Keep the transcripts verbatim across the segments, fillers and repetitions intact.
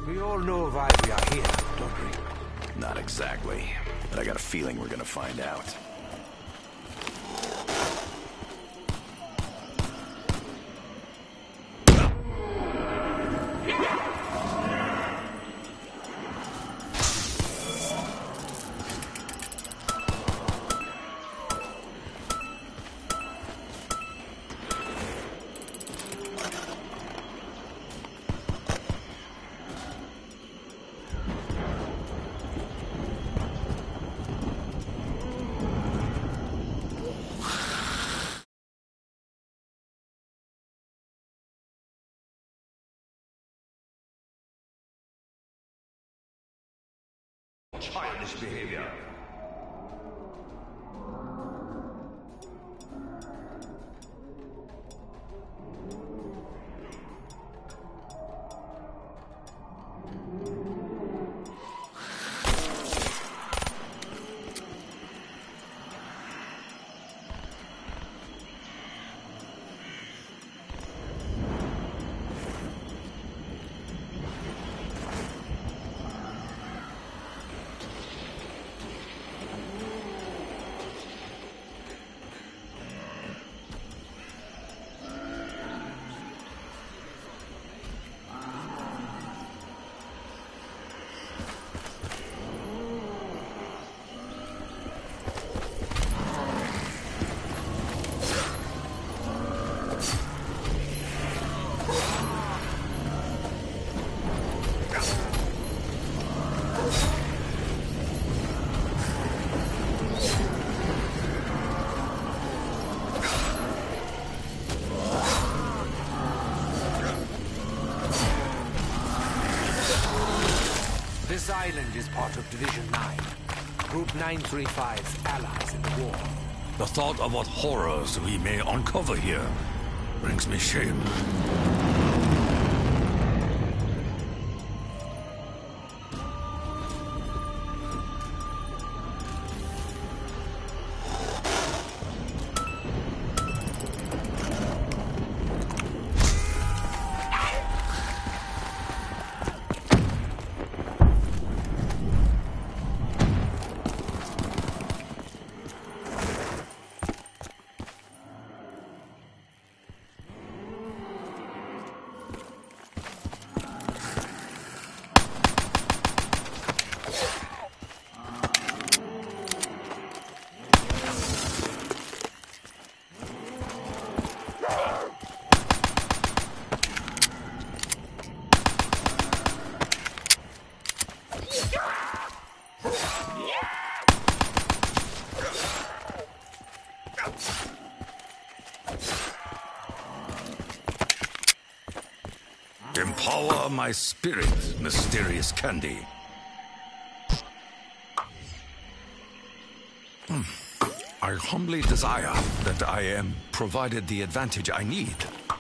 We all know why we are here, don't we? Not exactly, but I got a feeling we're gonna find out. Childish behavior. This island is part of Division nine. Group nine thirty-five's allies in the war. The thought of what horrors we may uncover here brings me shame. Empower my spirit, mysterious candy. Hmm. I humbly desire that I am provided the advantage I need.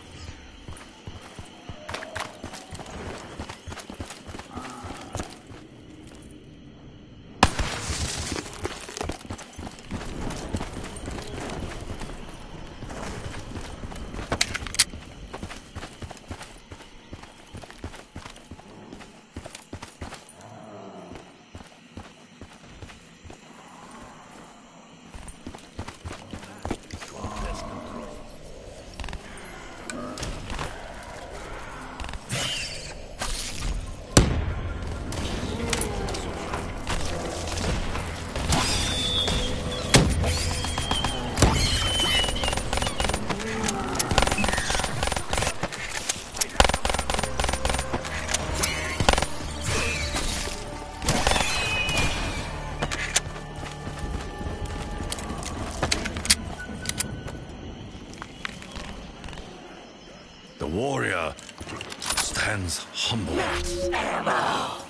The warrior stands humble. Max ammo!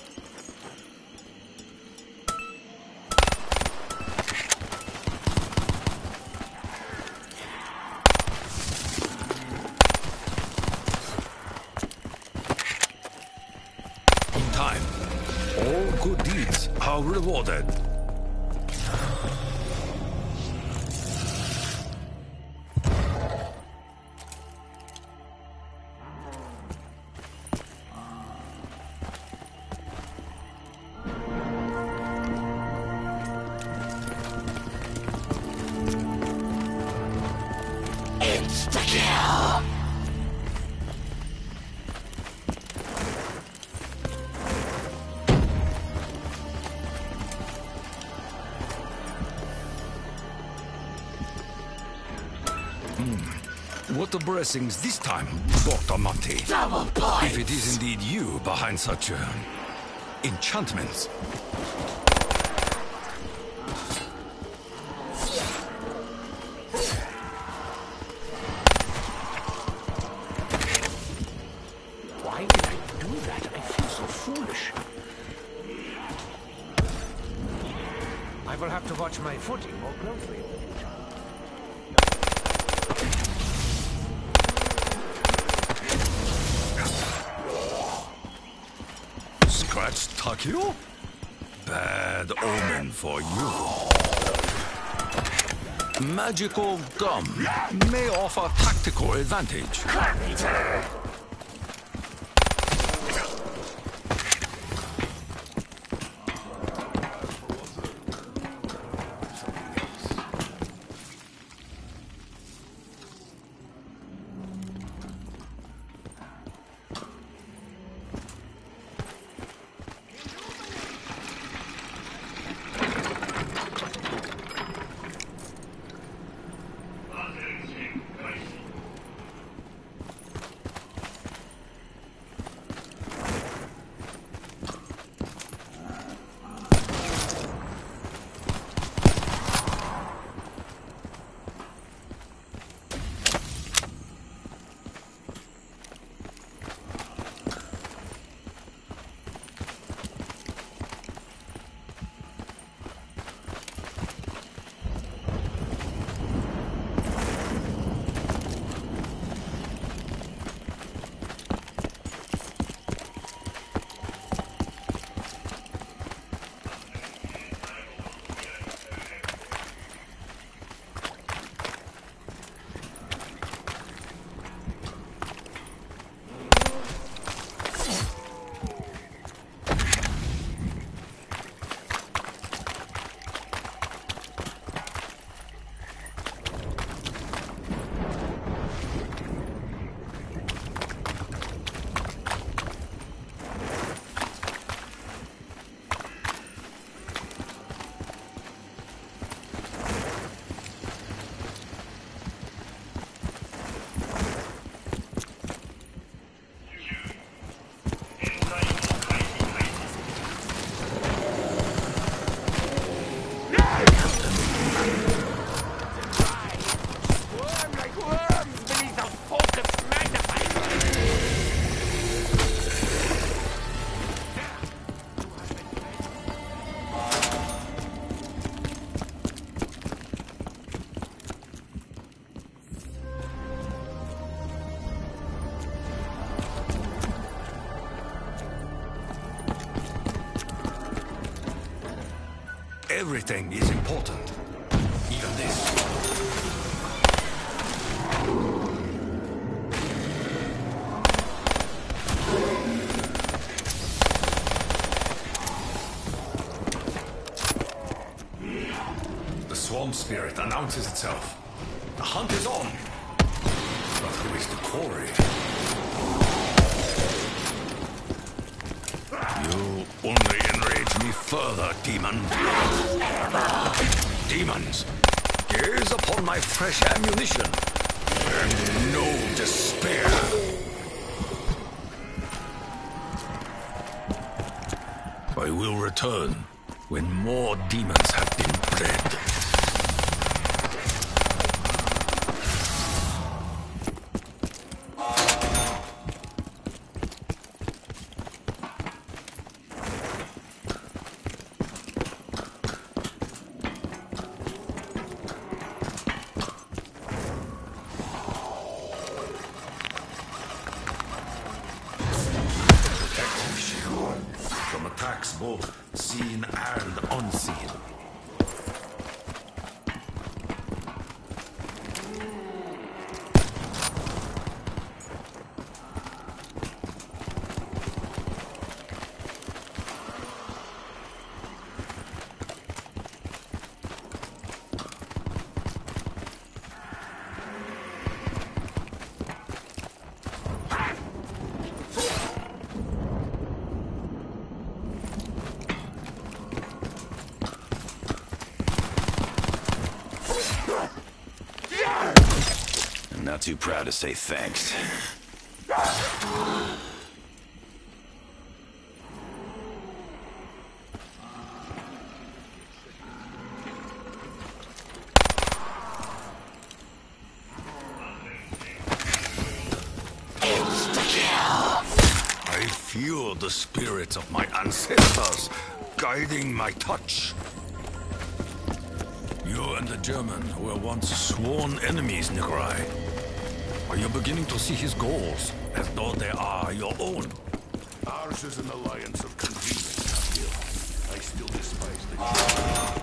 In time, all good deeds are rewarded. Insta-kill! What the blessings this time, Doctor Monty? Double points! If it is indeed you behind such uh, enchantments. Why did I do that? I feel so foolish. I will have to watch my footing more closely in the future. Scratch Takio? Bad omen for you. Magical gum may offer tactical advantage. Everything is important. Even this. The Swamp Spirit announces itself. The hunt is on. But who is the quarry? You only enrage me further, demon. Demons, gaze upon my fresh ammunition, and no despair. I will return when more demons have been bred. From attacks both seen and unseen. Not too proud to say thanks. I feel the spirits of my ancestors guiding my touch. You and the German were once sworn enemies, Nikolai. Are you beginning to see his goals as though they are your own? Ours is an alliance of convenience, Akil. I still despise the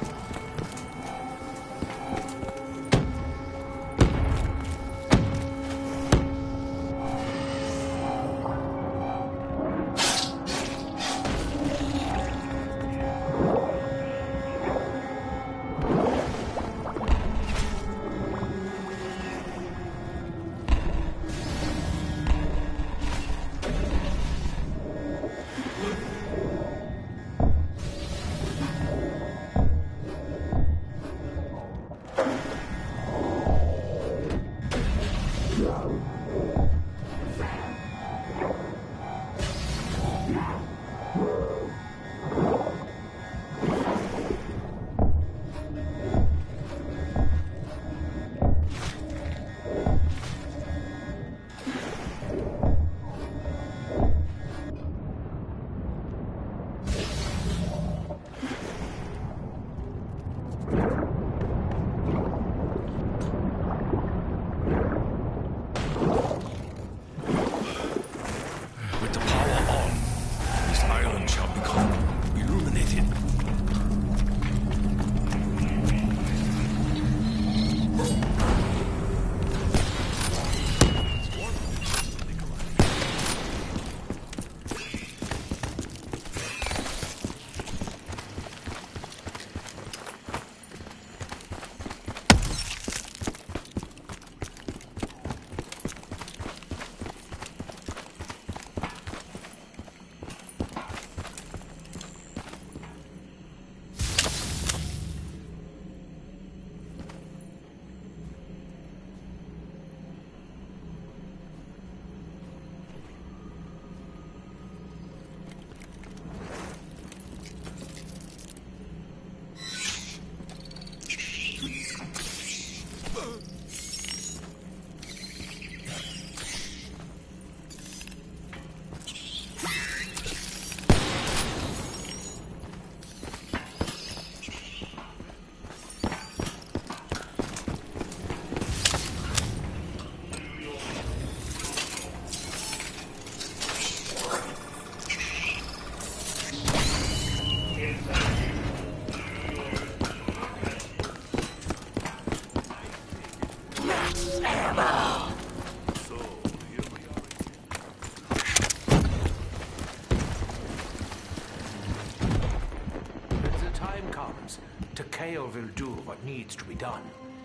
Takeo will do what needs to be done.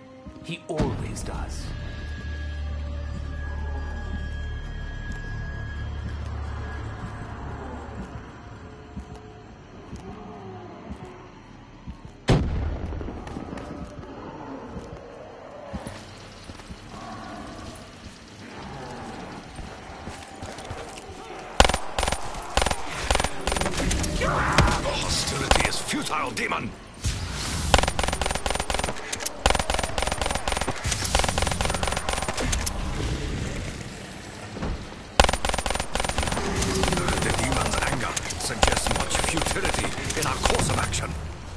He always does. Hostility is futile, demon! In our course of action.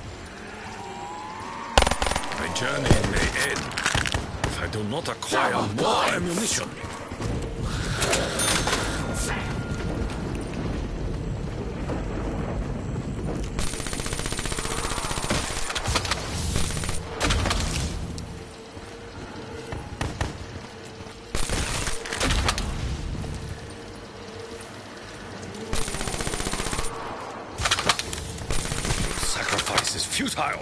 My journey may end if I do not acquire more ammunition. Sacrifice is futile.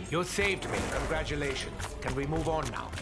You saved me. Congratulations. Can we move on now?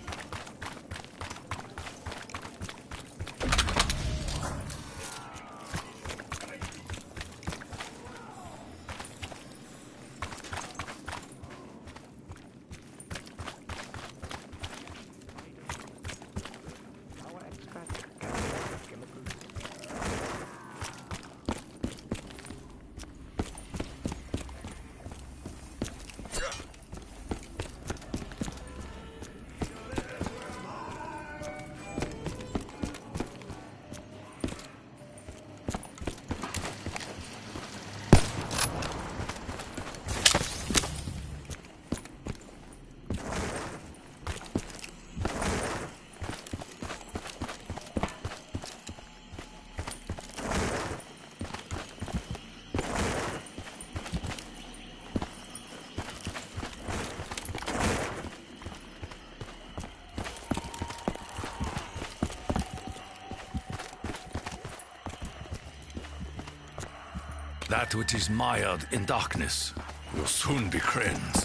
That which is mired in darkness will soon be cleansed.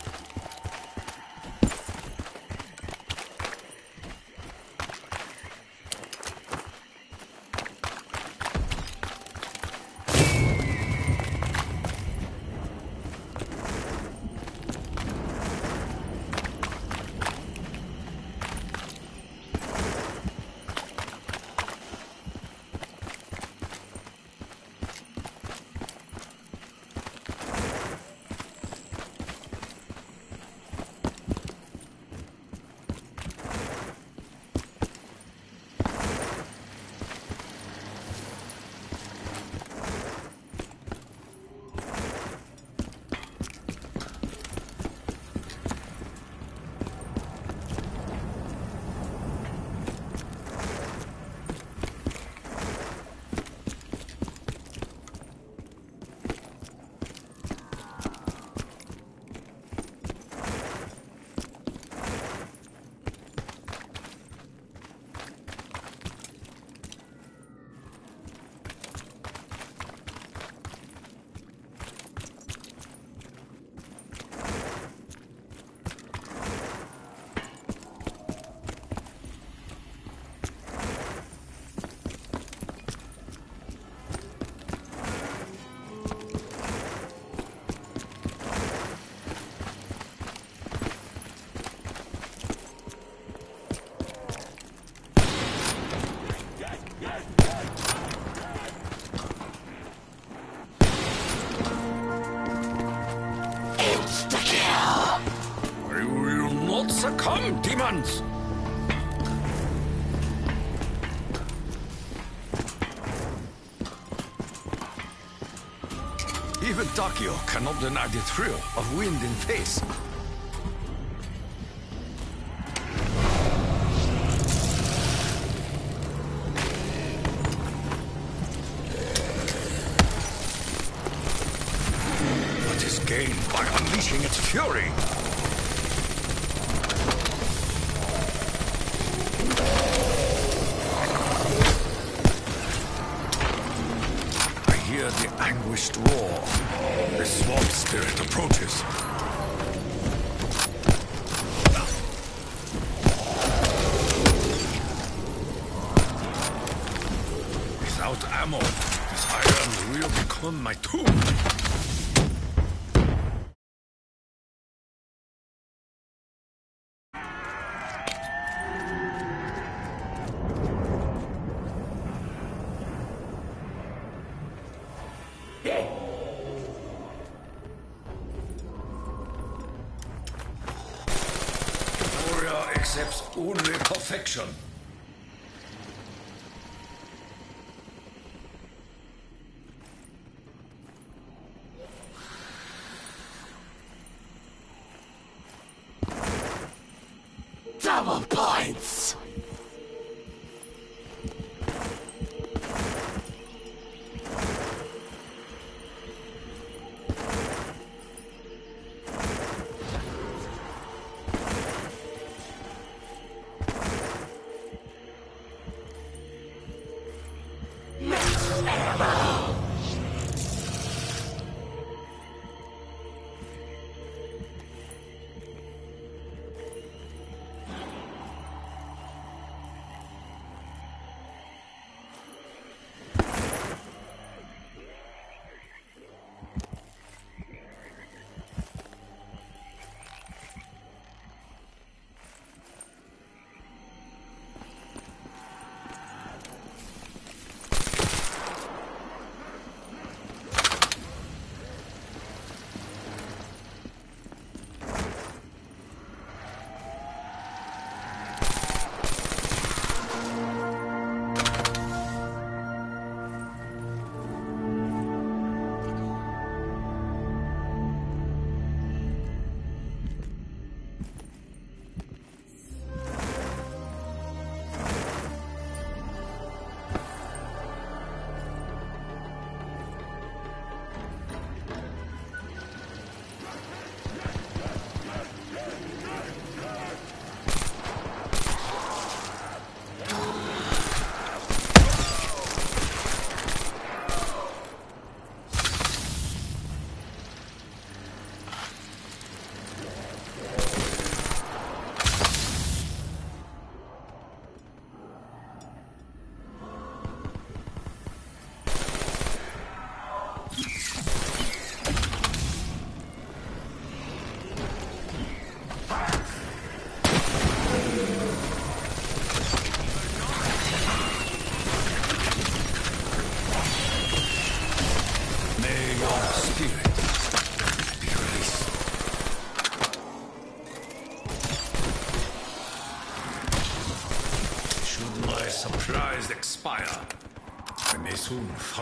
Succumb, demons! Even Takio cannot deny the thrill of wind in face. What is gained by unleashing its fury? The anguished roar. The swamp spirit approaches. Without ammo, this iron will become my tomb. Accepts only perfection. Double points!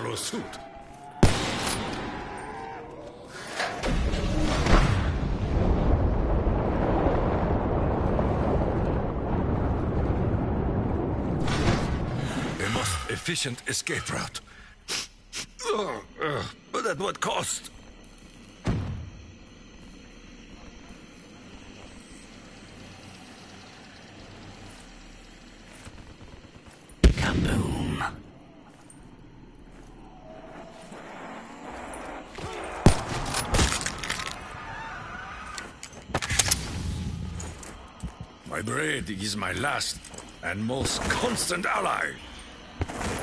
follow suit. A most efficient escape route. Oh, uh, but at what cost? Kaboom. My braid is my last and most constant ally.